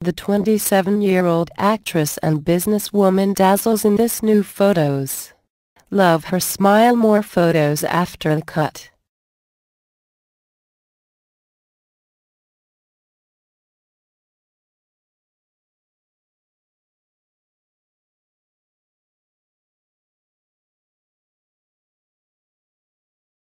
The 27-year-old actress and businesswoman dazzles in this new photos. Love her smile. More photos after the cut.